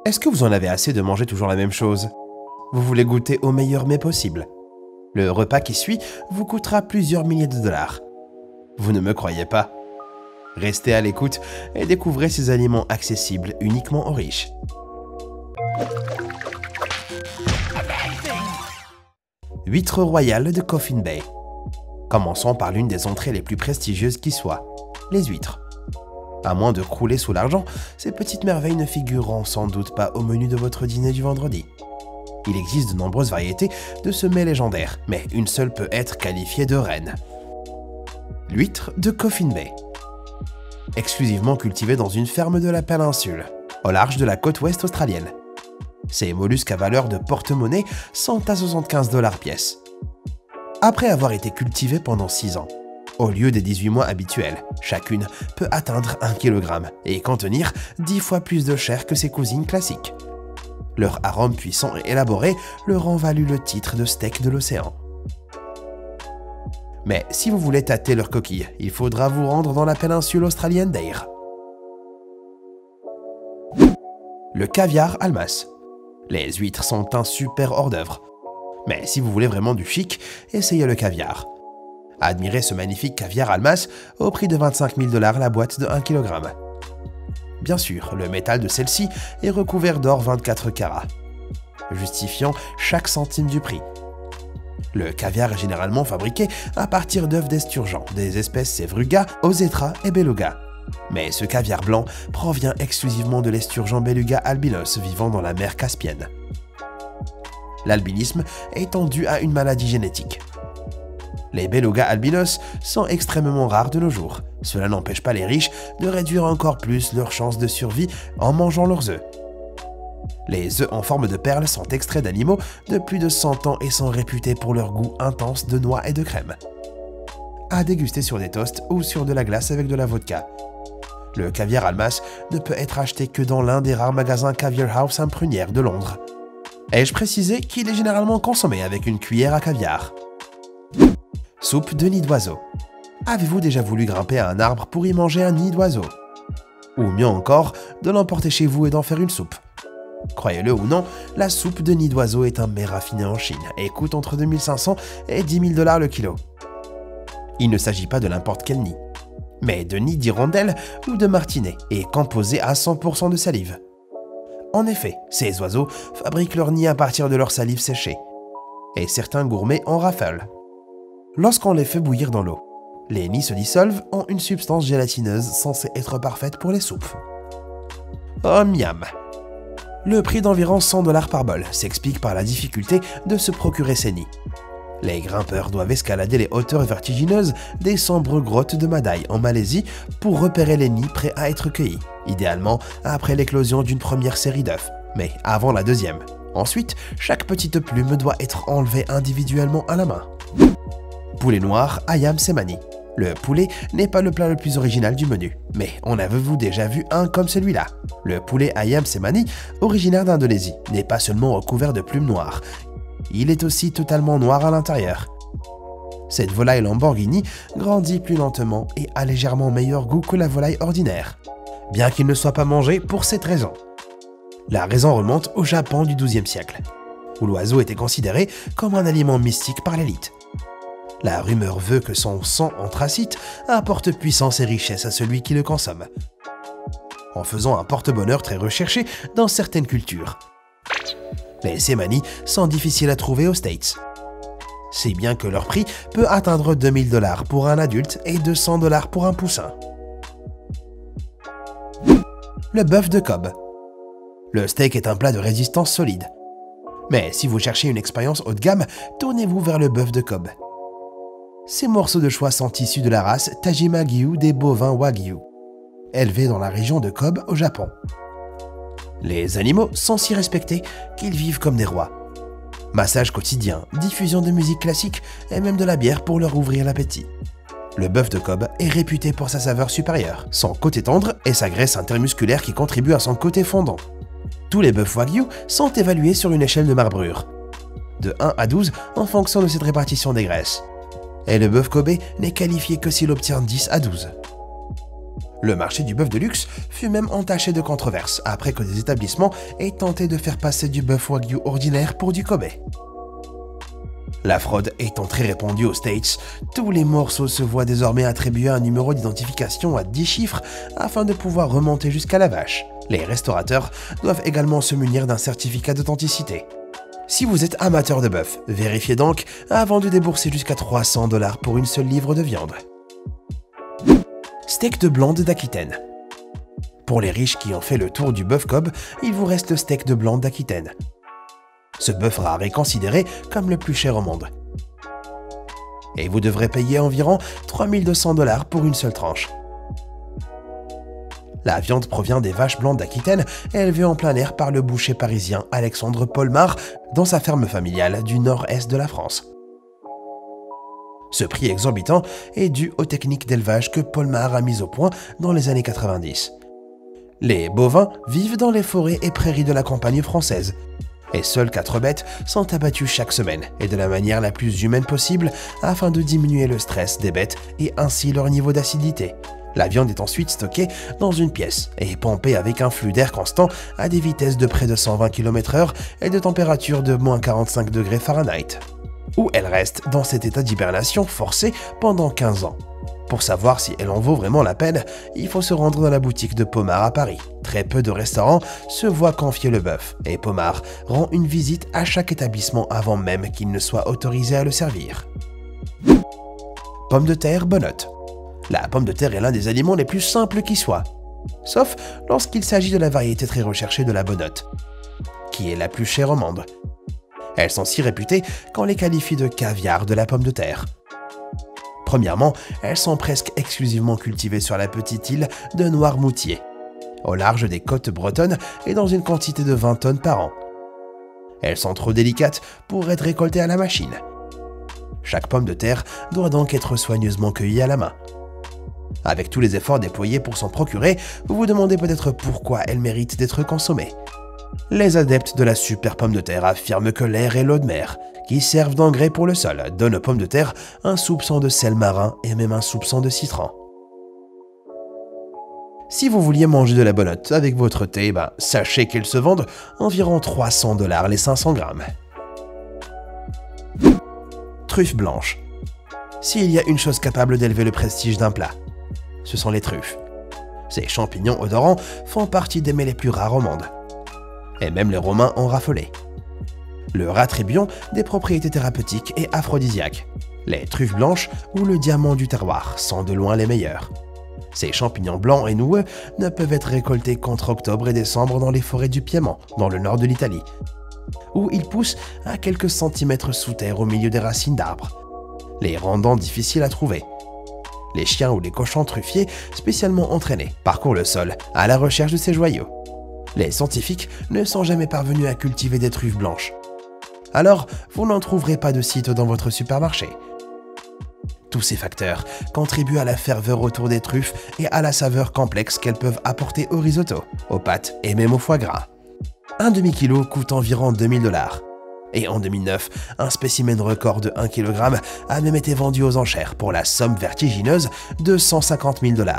Est-ce que vous en avez assez de manger toujours la même chose? Vous voulez goûter au meilleur mets possible? Le repas qui suit vous coûtera plusieurs milliers de dollars. Vous ne me croyez pas? Restez à l'écoute et découvrez ces aliments accessibles uniquement aux riches. Huîtres royales de Coffin Bay. Commençons par l'une des entrées les plus prestigieuses qui soit, les huîtres. À moins de crouler sous l'argent, ces petites merveilles ne figureront sans doute pas au menu de votre dîner du vendredi. Il existe de nombreuses variétés de ce mets légendaire, mais une seule peut être qualifiée de reine. L'huître de Coffin Bay. Exclusivement cultivée dans une ferme de la péninsule, au large de la côte ouest australienne. Ces mollusques à valeur de porte-monnaie sont à 75 $ pièce. Après avoir été cultivées pendant 6 ans, au lieu des 18 mois habituels, chacune peut atteindre 1 kg et contenir 10 fois plus de chair que ses cousines classiques. Leur arôme puissant et élaboré leur ont valu le titre de steak de l'océan. Mais si vous voulez tâter leurs coquilles, il faudra vous rendre dans la péninsule australienne d'Eyre. Le caviar Almas. Les huîtres sont un super hors-d'œuvre. Mais si vous voulez vraiment du chic, essayez le caviar. Admirez ce magnifique caviar Almas au prix de 25 000 $ la boîte de 1 kg. Bien sûr, le métal de celle-ci est recouvert d'or 24 carats, justifiant chaque centime du prix. Le caviar est généralement fabriqué à partir d'œufs d'esturgeon des espèces Sevruga, Osetra et Beluga. Mais ce caviar blanc provient exclusivement de l'esturgeon Beluga albinos vivant dans la mer Caspienne. L'albinisme étant dû à une maladie génétique. Les Beluga albinos sont extrêmement rares de nos jours. Cela n'empêche pas les riches de réduire encore plus leurs chances de survie en mangeant leurs œufs. Les œufs en forme de perles sont extraits d'animaux de plus de 100 ans et sont réputés pour leur goût intense de noix et de crème. À déguster sur des toasts ou sur de la glace avec de la vodka. Le caviar Almas ne peut être acheté que dans l'un des rares magasins Caviar House en Prunière de Londres. Ai-je précisé qu'il est généralement consommé avec une cuillère à caviar? Soupe de nid d'oiseau. Avez-vous déjà voulu grimper à un arbre pour y manger un nid d'oiseau? Ou mieux encore, de l'emporter chez vous et d'en faire une soupe? Croyez-le ou non, la soupe de nid d'oiseau est un mets raffiné en Chine et coûte entre 2 500 et 10 000 $ le kilo. Il ne s'agit pas de n'importe quel nid, mais de nid d'hirondelle ou de martinet et composé à 100% de salive. En effet, ces oiseaux fabriquent leur nid à partir de leur salive séchée, et certains gourmets en raffolent. Lorsqu'on les fait bouillir dans l'eau, les nids se dissolvent en une substance gélatineuse censée être parfaite pour les soupes. Oh miam! Le prix d'environ 100 $ par bol s'explique par la difficulté de se procurer ces nids. Les grimpeurs doivent escalader les hauteurs vertigineuses des sombres grottes de Madai en Malaisie pour repérer les nids prêts à être cueillis, idéalement après l'éclosion d'une première série d'œufs, mais avant la deuxième. Ensuite, chaque petite plume doit être enlevée individuellement à la main. Poulet noir Ayam Semani. Le poulet n'est pas le plat le plus original du menu, mais en avez-vous déjà vu un comme celui-là? Le poulet Ayam Semani, originaire d'Indonésie, n'est pas seulement recouvert de plumes noires, il est aussi totalement noir à l'intérieur. Cette volaille Lamborghini grandit plus lentement et a légèrement meilleur goût que la volaille ordinaire, bien qu'il ne soit pas mangé pour cette raison. La raison remonte au Japon du XIIe siècle, où l'oiseau était considéré comme un aliment mystique par l'élite. La rumeur veut que son sang anthracite apporte puissance et richesse à celui qui le consomme, en faisant un porte-bonheur très recherché dans certaines cultures. Les semani sont difficiles à trouver aux States, si bien que leur prix peut atteindre 2 000 $ pour un adulte et 200 $ pour un poussin. Le bœuf de Kobe. Le steak est un plat de résistance solide. Mais si vous cherchez une expérience haut de gamme, tournez-vous vers le bœuf de Kobe. Ces morceaux de choix sont issus de la race Tajima-Gyu des bovins Wagyu, élevés dans la région de Kobe au Japon. Les animaux sont si respectés qu'ils vivent comme des rois. Massage quotidien, diffusion de musique classique et même de la bière pour leur ouvrir l'appétit. Le bœuf de Kobe est réputé pour sa saveur supérieure, son côté tendre et sa graisse intermusculaire qui contribue à son côté fondant. Tous les bœufs Wagyu sont évalués sur une échelle de marbrure, de 1 à 12 en fonction de cette répartition des graisses. Et le bœuf Kobe n'est qualifié que s'il obtient 10 à 12. Le marché du bœuf de luxe fut même entaché de controverses après que des établissements aient tenté de faire passer du bœuf wagyu ordinaire pour du Kobe. La fraude étant très répandue aux States, tous les morceaux se voient désormais attribuer un numéro d'identification à 10 chiffres afin de pouvoir remonter jusqu'à la vache. Les restaurateurs doivent également se munir d'un certificat d'authenticité. Si vous êtes amateur de bœuf, vérifiez donc avant de débourser jusqu'à 300 $ pour une seule livre de viande. Steak de blonde d'Aquitaine. Pour les riches qui ont fait le tour du bœuf Kobe, il vous reste le steak de blonde d'Aquitaine. Ce bœuf rare est considéré comme le plus cher au monde. Et vous devrez payer environ 3200 $ pour une seule tranche. La viande provient des vaches blancs d'Aquitaine, élevées en plein air par le boucher parisien Alexandre Polmar dans sa ferme familiale du nord-est de la France. Ce prix exorbitant est dû aux techniques d'élevage que Polmar a mises au point dans les années 90. Les bovins vivent dans les forêts et prairies de la campagne française, et seules 4 bêtes sont abattues chaque semaine, et de la manière la plus humaine possible afin de diminuer le stress des bêtes et ainsi leur niveau d'acidité. La viande est ensuite stockée dans une pièce et pompée avec un flux d'air constant à des vitesses de près de 120 km/h et de température de -45 degrés Fahrenheit, où elle reste dans cet état d'hibernation forcée pendant 15 ans. Pour savoir si elle en vaut vraiment la peine, il faut se rendre dans la boutique de Polmar à Paris. Très peu de restaurants se voient confier le bœuf, et Polmar rend une visite à chaque établissement avant même qu'il ne soit autorisé à le servir. Pomme de terre Bonnotte. La pomme de terre est l'un des aliments les plus simples qui soient, sauf lorsqu'il s'agit de la variété très recherchée de la Bonnotte, qui est la plus chère au monde. Elles sont si réputées qu'on les qualifie de caviar de la pomme de terre. Premièrement, elles sont presque exclusivement cultivées sur la petite île de Noirmoutier, au large des côtes bretonnes et dans une quantité de 20 tonnes par an. Elles sont trop délicates pour être récoltées à la machine. Chaque pomme de terre doit donc être soigneusement cueillie à la main. Avec tous les efforts déployés pour s'en procurer, vous vous demandez peut-être pourquoi elles méritent d'être consommées. Les adeptes de la super pomme de terre affirment que l'air et l'eau de mer, qui servent d'engrais pour le sol, donnent aux pommes de terre un soupçon de sel marin et même un soupçon de citron. Si vous vouliez manger de la bonnotte avec votre thé, sachez qu'elles se vendent environ 300 $ les 500 grammes. Truffes blanches. S'il y a une chose capable d'élever le prestige d'un plat, ce sont les truffes. Ces champignons odorants font partie des mets les plus rares au monde. Et même les Romains en raffolaient. Leur attribuant des propriétés thérapeutiques et aphrodisiaques. Les truffes blanches ou le diamant du terroir sont de loin les meilleurs. Ces champignons blancs et noueux ne peuvent être récoltés qu'entre octobre et décembre dans les forêts du Piémont, dans le nord de l'Italie, où ils poussent à quelques centimètres sous terre au milieu des racines d'arbres, les rendant difficiles à trouver. Les chiens ou les cochons truffiers, spécialement entraînés, parcourent le sol à la recherche de ces joyaux. Les scientifiques ne sont jamais parvenus à cultiver des truffes blanches. Alors, vous n'en trouverez pas de site dans votre supermarché. Tous ces facteurs contribuent à la ferveur autour des truffes et à la saveur complexe qu'elles peuvent apporter au risotto, aux pâtes et même au foie gras. Un demi-kilo coûte environ 2000 $. Et en 2009, un spécimen record de 1 kg a même été vendu aux enchères pour la somme vertigineuse de 150 000 $.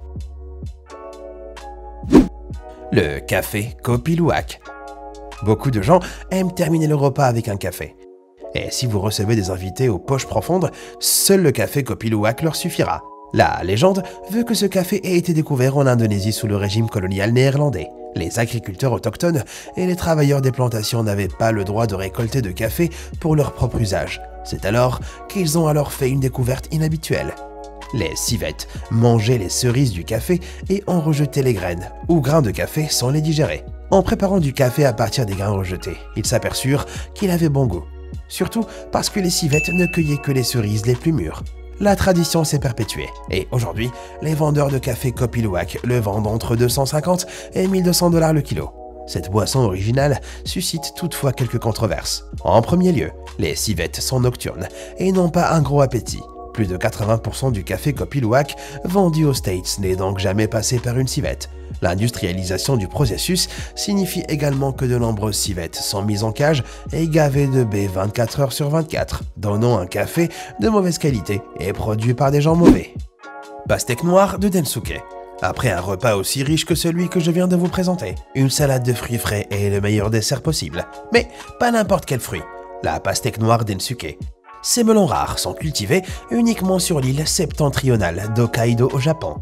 Le café Kopi Luwak. Beaucoup de gens aiment terminer le repas avec un café. Et si vous recevez des invités aux poches profondes, seul le café Kopi Luwak leur suffira. La légende veut que ce café ait été découvert en Indonésie sous le régime colonial néerlandais. Les agriculteurs autochtones et les travailleurs des plantations n'avaient pas le droit de récolter de café pour leur propre usage. C'est alors qu'ils ont fait une découverte inhabituelle. Les civettes mangeaient les cerises du café et en rejetaient les graines, ou grains de café sans les digérer. En préparant du café à partir des grains rejetés, ils s'aperçurent qu'il avait bon goût. Surtout parce que les civettes ne cueillaient que les cerises les plus mûres. La tradition s'est perpétuée, et aujourd'hui, les vendeurs de café Kopi Luwak le vendent entre 250 et 1200 $ le kilo. Cette boisson originale suscite toutefois quelques controverses. En premier lieu, les civettes sont nocturnes et n'ont pas un gros appétit. Plus de 80% du café Kopi Luwak vendu aux States n'est donc jamais passé par une civette. L'industrialisation du processus signifie également que de nombreuses civettes sont mises en cage et gavées de baies 24 heures sur 24, donnant un café de mauvaise qualité et produit par des gens mauvais. Pastèque noire de Densuke. Après un repas aussi riche que celui que je viens de vous présenter, une salade de fruits frais est le meilleur dessert possible. Mais pas n'importe quel fruit, la pastèque noire d'Ensuke. Ces melons rares sont cultivés uniquement sur l'île septentrionale d'Hokkaido au Japon.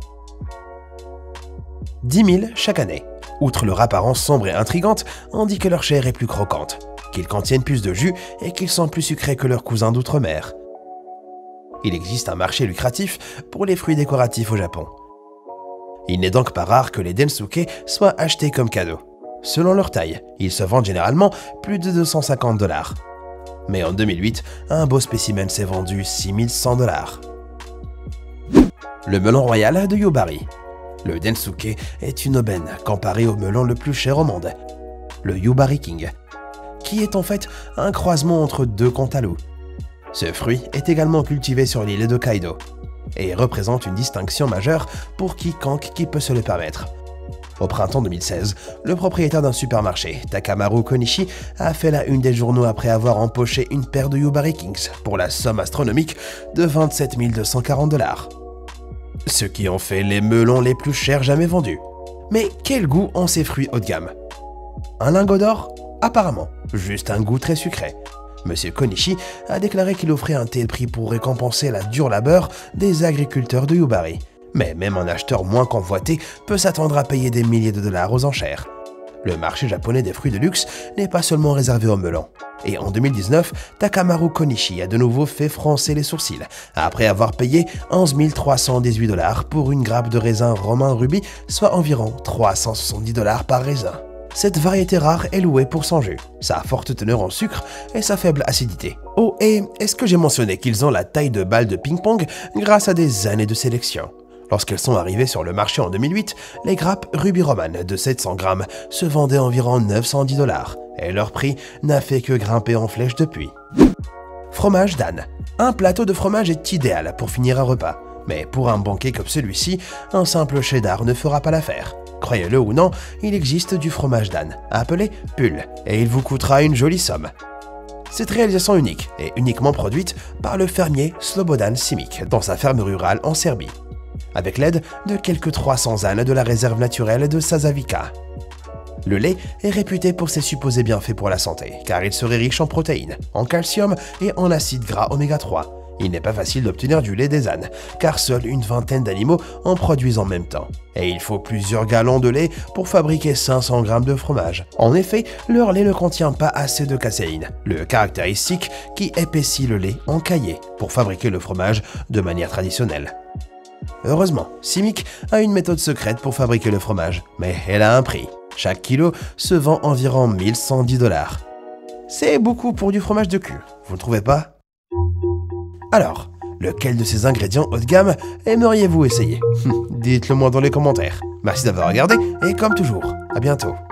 10 000 chaque année. Outre leur apparence sombre et intrigante, on dit que leur chair est plus croquante, qu'ils contiennent plus de jus et qu'ils sont plus sucrés que leurs cousins d'outre-mer. Il existe un marché lucratif pour les fruits décoratifs au Japon. Il n'est donc pas rare que les densuke soient achetés comme cadeaux. Selon leur taille, ils se vendent généralement plus de 250 $. Mais en 2008, un beau spécimen s'est vendu 6 100 $. Le melon royal de Yubari. Le densuke est une aubaine comparé au melon le plus cher au monde, le Yubari King, qui est en fait un croisement entre deux cantaloups. Ce fruit est également cultivé sur l'île d'Hokkaido et représente une distinction majeure pour quiconque qui peut se le permettre. Au printemps 2016, le propriétaire d'un supermarché, Takamaru Konishi, a fait la une des journaux après avoir empoché une paire de Yubari Kings pour la somme astronomique de 27 240 $. Ce qui en fait les melons les plus chers jamais vendus. Mais quel goût ont ces fruits haut de gamme? Un lingot d'or? Apparemment, juste un goût très sucré. Monsieur Konishi a déclaré qu'il offrait un tel prix pour récompenser la dure labeur des agriculteurs de Yubari. Mais même un acheteur moins convoité peut s'attendre à payer des milliers de dollars aux enchères. Le marché japonais des fruits de luxe n'est pas seulement réservé aux melons. Et en 2019, Takamaru Konishi a de nouveau fait froncer les sourcils, après avoir payé 11 318 $ pour une grappe de raisin romain rubis, soit environ 370 $ par raisin. Cette variété rare est louée pour son jus, sa forte teneur en sucre et sa faible acidité. Oh, et est-ce que j'ai mentionné qu'ils ont la taille de balles de ping-pong grâce à des années de sélection? Lorsqu'elles sont arrivées sur le marché en 2008, les grappes Ruby Roman de 700 grammes se vendaient environ 910 $, et leur prix n'a fait que grimper en flèche depuis. Fromage d'âne. Un plateau de fromage est idéal pour finir un repas, mais pour un banquet comme celui-ci, un simple cheddar ne fera pas l'affaire. Croyez-le ou non, il existe du fromage d'âne, appelé Pull, et il vous coûtera une jolie somme. Cette réalisation unique est uniquement produite par le fermier Slobodan Simic dans sa ferme rurale en Serbie, avec l'aide de quelques 300 ânes de la réserve naturelle de Sazavica. Le lait est réputé pour ses supposés bienfaits pour la santé, car il serait riche en protéines, en calcium et en acides gras oméga 3. Il n'est pas facile d'obtenir du lait des ânes, car seule une vingtaine d'animaux en produisent en même temps. Et il faut plusieurs gallons de lait pour fabriquer 500 grammes de fromage. En effet, leur lait ne contient pas assez de caséine, le caractéristique qui épaissit le lait en caillé pour fabriquer le fromage de manière traditionnelle. Heureusement, Simic a une méthode secrète pour fabriquer le fromage, mais elle a un prix. Chaque kilo se vend environ 1110 $. C'est beaucoup pour du fromage de cul, vous ne trouvez pas? Alors, lequel de ces ingrédients haut de gamme aimeriez-vous essayer? Dites-le moi dans les commentaires. Merci d'avoir regardé et comme toujours, à bientôt.